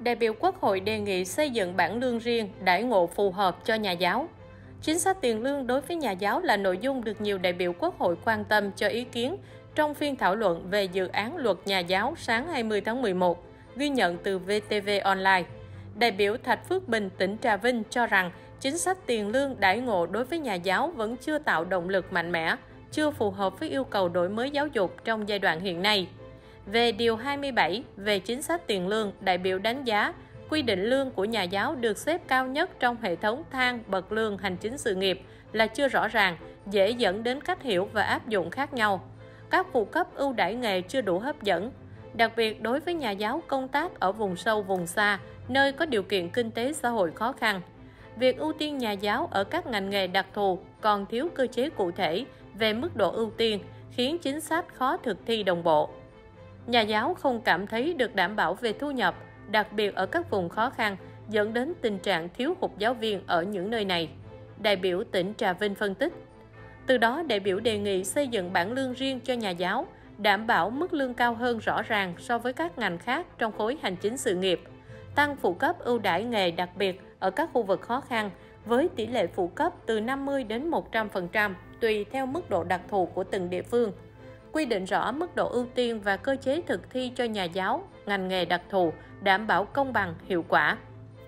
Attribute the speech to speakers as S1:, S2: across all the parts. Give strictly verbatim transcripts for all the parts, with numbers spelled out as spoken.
S1: Đại biểu Quốc hội đề nghị xây dựng bảng lương riêng, đãi ngộ phù hợp cho nhà giáo. Chính sách tiền lương đối với nhà giáo là nội dung được nhiều đại biểu Quốc hội quan tâm cho ý kiến trong phiên thảo luận về dự án luật nhà giáo sáng hai mươi tháng mười một, ghi nhận từ vê tê vê Online. Đại biểu Thạch Phước Bình, tỉnh Trà Vinh cho rằng chính sách tiền lương đãi ngộ đối với nhà giáo vẫn chưa tạo động lực mạnh mẽ, chưa phù hợp với yêu cầu đổi mới giáo dục trong giai đoạn hiện nay. Về Điều hai mươi bảy về chính sách tiền lương, đại biểu đánh giá quy định lương của nhà giáo được xếp cao nhất trong hệ thống thang bậc lương hành chính sự nghiệp là chưa rõ ràng, dễ dẫn đến cách hiểu và áp dụng khác nhau. Các phụ cấp ưu đãi nghề chưa đủ hấp dẫn, đặc biệt đối với nhà giáo công tác ở vùng sâu vùng xa, nơi có điều kiện kinh tế xã hội khó khăn. Việc ưu tiên nhà giáo ở các ngành nghề đặc thù còn thiếu cơ chế cụ thể về mức độ ưu tiên, khiến chính sách khó thực thi đồng bộ. Nhà giáo không cảm thấy được đảm bảo về thu nhập, đặc biệt ở các vùng khó khăn, dẫn đến tình trạng thiếu hụt giáo viên ở những nơi này. Đại biểu tỉnh Trà Vinh phân tích. Từ đó, đại biểu đề nghị xây dựng bảng lương riêng cho nhà giáo, đảm bảo mức lương cao hơn rõ ràng so với các ngành khác trong khối hành chính sự nghiệp, tăng phụ cấp ưu đãi nghề đặc biệt ở các khu vực khó khăn với tỷ lệ phụ cấp từ năm mươi đến một trăm phần trăm tùy theo mức độ đặc thù của từng địa phương. Quy định rõ mức độ ưu tiên và cơ chế thực thi cho nhà giáo, ngành nghề đặc thù, đảm bảo công bằng, hiệu quả.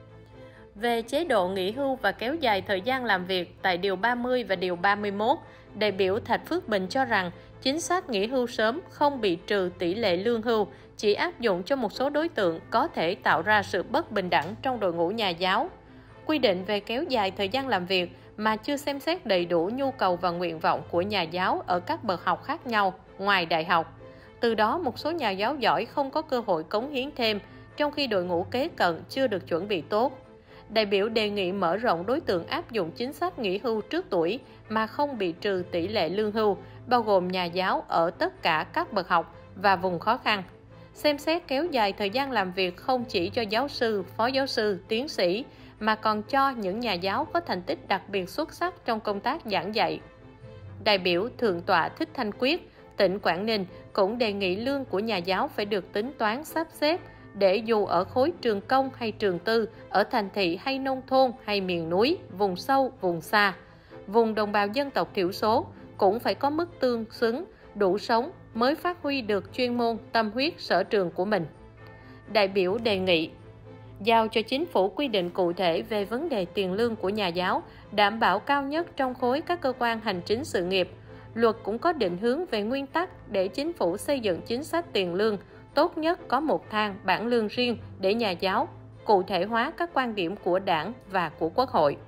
S1: Về chế độ nghỉ hưu và kéo dài thời gian làm việc tại Điều ba mươi và Điều ba mươi mốt, đại biểu Thạch Phước Bình cho rằng chính sách nghỉ hưu sớm không bị trừ tỷ lệ lương hưu, chỉ áp dụng cho một số đối tượng có thể tạo ra sự bất bình đẳng trong đội ngũ nhà giáo. Quy định về kéo dài thời gian làm việc mà chưa xem xét đầy đủ nhu cầu và nguyện vọng của nhà giáo ở các bậc học khác nhau ngoài đại học. Từ đó, một số nhà giáo giỏi không có cơ hội cống hiến thêm, trong khi đội ngũ kế cận chưa được chuẩn bị tốt. Đại biểu đề nghị mở rộng đối tượng áp dụng chính sách nghỉ hưu trước tuổi mà không bị trừ tỷ lệ lương hưu, bao gồm nhà giáo ở tất cả các bậc học và vùng khó khăn. Xem xét kéo dài thời gian làm việc không chỉ cho giáo sư, phó giáo sư, tiến sĩ, mà còn cho những nhà giáo có thành tích đặc biệt xuất sắc trong công tác giảng dạy. Đại biểu Thượng tọa Thích Thanh Quyết, tỉnh Quảng Ninh cũng đề nghị lương của nhà giáo phải được tính toán sắp xếp để dù ở khối trường công hay trường tư, ở thành thị hay nông thôn hay miền núi, vùng sâu, vùng xa, vùng đồng bào dân tộc thiểu số cũng phải có mức tương xứng, đủ sống mới phát huy được chuyên môn, tâm huyết, sở trường của mình. Đại biểu đề nghị giao cho chính phủ quy định cụ thể về vấn đề tiền lương của nhà giáo, đảm bảo cao nhất trong khối các cơ quan hành chính sự nghiệp. Luật cũng có định hướng về nguyên tắc để chính phủ xây dựng chính sách tiền lương, tốt nhất có một thang bảng lương riêng để nhà giáo, cụ thể hóa các quan điểm của Đảng và của Quốc hội.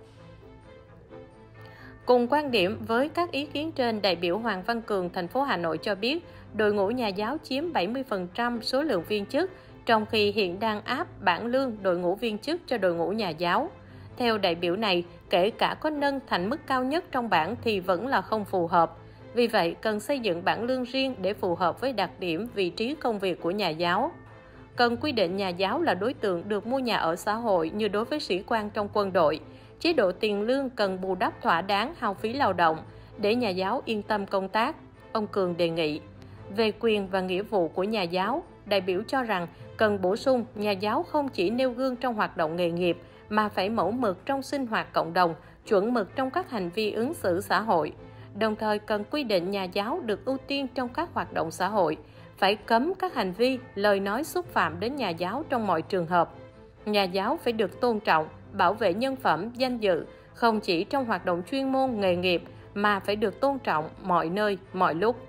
S1: Cùng quan điểm với các ý kiến trên, đại biểu Hoàng Văn Cường, thành phố Hà Nội cho biết đội ngũ nhà giáo chiếm bảy mươi phần trăm số lượng viên chức, trong khi hiện đang áp bảng lương đội ngũ viên chức cho đội ngũ nhà giáo. Theo đại biểu này, kể cả có nâng thành mức cao nhất trong bảng thì vẫn là không phù hợp. Vì vậy, cần xây dựng bảng lương riêng để phù hợp với đặc điểm vị trí công việc của nhà giáo. Cần quy định nhà giáo là đối tượng được mua nhà ở xã hội như đối với sĩ quan trong quân đội. Chế độ tiền lương cần bù đắp thỏa đáng hao phí lao động để nhà giáo yên tâm công tác, ông Cường đề nghị. Về quyền và nghĩa vụ của nhà giáo, đại biểu cho rằng cần bổ sung nhà giáo không chỉ nêu gương trong hoạt động nghề nghiệp mà phải mẫu mực trong sinh hoạt cộng đồng, chuẩn mực trong các hành vi ứng xử xã hội. Đồng thời cần quy định nhà giáo được ưu tiên trong các hoạt động xã hội, phải cấm các hành vi, lời nói xúc phạm đến nhà giáo trong mọi trường hợp. Nhà giáo phải được tôn trọng, bảo vệ nhân phẩm, danh dự, không chỉ trong hoạt động chuyên môn, nghề nghiệp, mà phải được tôn trọng mọi nơi, mọi lúc.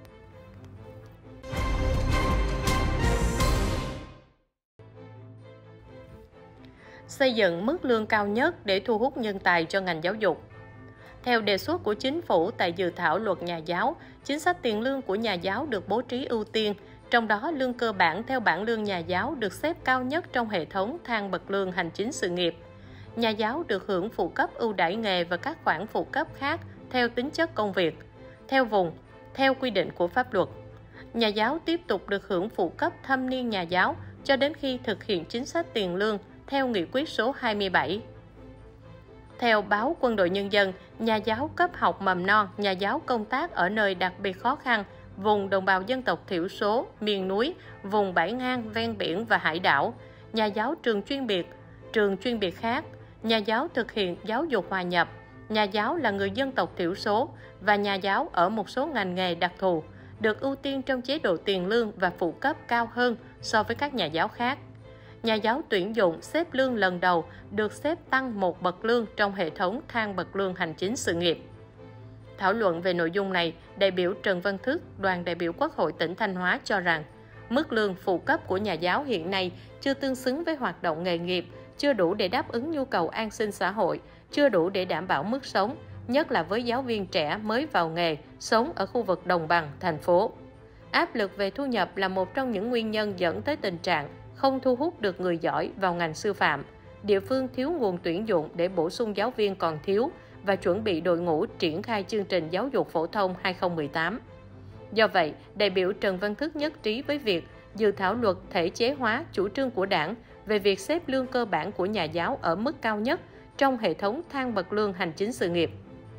S1: Xây dựng mức lương cao nhất để thu hút nhân tài cho ngành giáo dục. Theo đề xuất của Chính phủ tại dự thảo luật nhà giáo, chính sách tiền lương của nhà giáo được bố trí ưu tiên, trong đó lương cơ bản theo bảng lương nhà giáo được xếp cao nhất trong hệ thống thang bậc lương hành chính sự nghiệp. Nhà giáo được hưởng phụ cấp ưu đãi nghề và các khoản phụ cấp khác theo tính chất công việc, theo vùng, theo quy định của pháp luật. Nhà giáo tiếp tục được hưởng phụ cấp thâm niên nhà giáo cho đến khi thực hiện chính sách tiền lương theo nghị quyết số hai mươi bảy. Theo báo Quân đội Nhân dân, nhà giáo cấp học mầm non, nhà giáo công tác ở nơi đặc biệt khó khăn, vùng đồng bào dân tộc thiểu số, miền núi, vùng bãi ngang, ven biển và hải đảo, nhà giáo trường chuyên biệt, trường chuyên biệt khác, nhà giáo thực hiện giáo dục hòa nhập, nhà giáo là người dân tộc thiểu số và nhà giáo ở một số ngành nghề đặc thù, được ưu tiên trong chế độ tiền lương và phụ cấp cao hơn so với các nhà giáo khác. Nhà giáo tuyển dụng xếp lương lần đầu được xếp tăng một bậc lương trong hệ thống thang bậc lương hành chính sự nghiệp. Thảo luận về nội dung này, đại biểu Trần Văn Thức, đoàn đại biểu Quốc hội tỉnh Thanh Hóa cho rằng, mức lương phụ cấp của nhà giáo hiện nay chưa tương xứng với hoạt động nghề nghiệp, chưa đủ để đáp ứng nhu cầu an sinh xã hội, chưa đủ để đảm bảo mức sống, nhất là với giáo viên trẻ mới vào nghề, sống ở khu vực đồng bằng, thành phố. Áp lực về thu nhập là một trong những nguyên nhân dẫn tới tình trạng không thu hút được người giỏi vào ngành sư phạm. Địa phương thiếu nguồn tuyển dụng để bổ sung giáo viên còn thiếu và chuẩn bị đội ngũ triển khai chương trình giáo dục phổ thông hai không một tám. Do vậy, đại biểu Trần Văn Thức nhất trí với việc dự thảo luật thể chế hóa chủ trương của Đảng về việc xếp lương cơ bản của nhà giáo ở mức cao nhất trong hệ thống thang bậc lương hành chính sự nghiệp.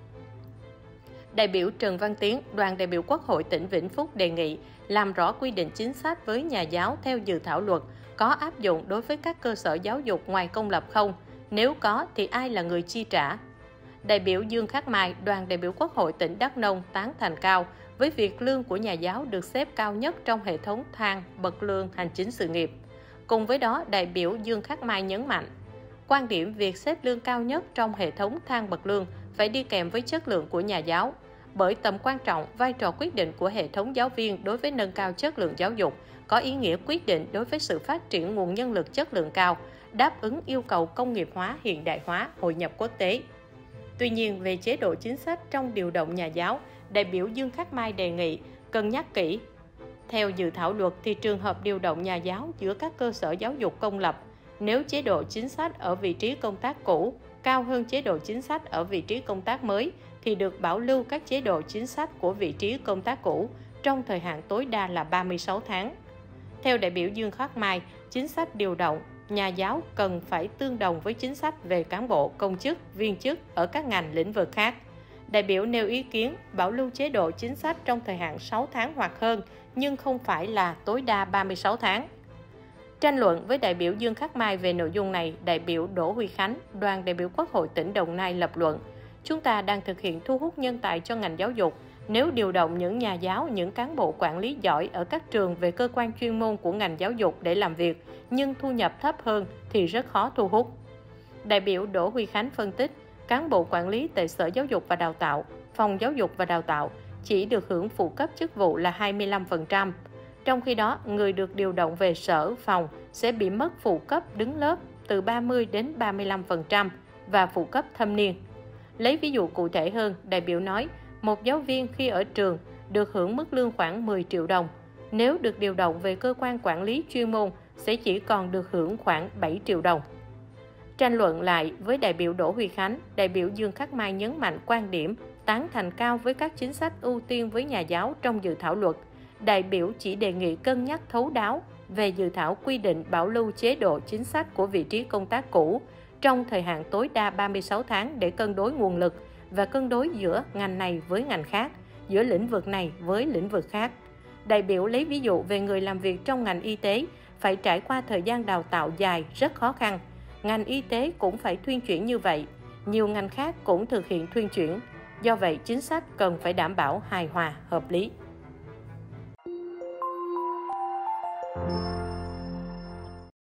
S1: Đại biểu Trần Văn Tiến, đoàn đại biểu Quốc hội tỉnh Vĩnh Phúc đề nghị làm rõ quy định chính sách với nhà giáo theo dự thảo luật có áp dụng đối với các cơ sở giáo dục ngoài công lập không? Nếu có thì ai là người chi trả? Đại biểu Dương Khắc Mai, đoàn đại biểu Quốc hội tỉnh Đắk Nông tán thành cao với việc lương của nhà giáo được xếp cao nhất trong hệ thống thang bậc lương hành chính sự nghiệp. Cùng với đó, đại biểu Dương Khắc Mai nhấn mạnh, quan điểm việc xếp lương cao nhất trong hệ thống thang bậc lương phải đi kèm với chất lượng của nhà giáo, bởi tầm quan trọng, vai trò quyết định của hệ thống giáo viên đối với nâng cao chất lượng giáo dục có ý nghĩa quyết định đối với sự phát triển nguồn nhân lực chất lượng cao, đáp ứng yêu cầu công nghiệp hóa, hiện đại hóa, hội nhập quốc tế. Tuy nhiên, về chế độ chính sách trong điều động nhà giáo, đại biểu Dương Khắc Mai đề nghị cân nhắc kỹ. Theo dự thảo luật thì trường hợp điều động nhà giáo giữa các cơ sở giáo dục công lập, nếu chế độ chính sách ở vị trí công tác cũ cao hơn chế độ chính sách ở vị trí công tác mới, thì được bảo lưu các chế độ chính sách của vị trí công tác cũ trong thời hạn tối đa là ba mươi sáu tháng. Theo đại biểu Dương Khắc Mai, chính sách điều động nhà giáo cần phải tương đồng với chính sách về cán bộ, công chức, viên chức ở các ngành lĩnh vực khác. Đại biểu nêu ý kiến bảo lưu chế độ chính sách trong thời hạn sáu tháng hoặc hơn, nhưng không phải là tối đa ba mươi sáu tháng. Tranh luận với đại biểu Dương Khắc Mai về nội dung này, đại biểu Đỗ Huy Khánh, đoàn đại biểu Quốc hội tỉnh Đồng Nai lập luận, chúng ta đang thực hiện thu hút nhân tài cho ngành giáo dục. Nếu điều động những nhà giáo, những cán bộ quản lý giỏi ở các trường về cơ quan chuyên môn của ngành giáo dục để làm việc, nhưng thu nhập thấp hơn thì rất khó thu hút. Đại biểu Đỗ Huy Khánh phân tích, cán bộ quản lý tại Sở Giáo dục và Đào tạo, Phòng Giáo dục và Đào tạo chỉ được hưởng phụ cấp chức vụ là hai mươi lăm phần trăm. Trong khi đó, người được điều động về sở, phòng sẽ bị mất phụ cấp đứng lớp từ ba mươi đến ba mươi lăm phần trăm và phụ cấp thâm niên. Lấy ví dụ cụ thể hơn, đại biểu nói, một giáo viên khi ở trường được hưởng mức lương khoảng mười triệu đồng. Nếu được điều động về cơ quan quản lý chuyên môn sẽ chỉ còn được hưởng khoảng bảy triệu đồng. Tranh luận lại với đại biểu Đỗ Huy Khánh, đại biểu Dương Khắc Mai nhấn mạnh quan điểm tán thành cao với các chính sách ưu tiên với nhà giáo trong dự thảo luật. Đại biểu chỉ đề nghị cân nhắc thấu đáo về dự thảo quy định bảo lưu chế độ chính sách của vị trí công tác cũ trong thời hạn tối đa ba mươi sáu tháng để cân đối nguồn lực và cân đối giữa ngành này với ngành khác, giữa lĩnh vực này với lĩnh vực khác. Đại biểu lấy ví dụ về người làm việc trong ngành y tế phải trải qua thời gian đào tạo dài rất khó khăn. Ngành y tế cũng phải thuyên chuyển như vậy. Nhiều ngành khác cũng thực hiện thuyên chuyển. Do vậy, chính sách cần phải đảm bảo hài hòa, hợp lý.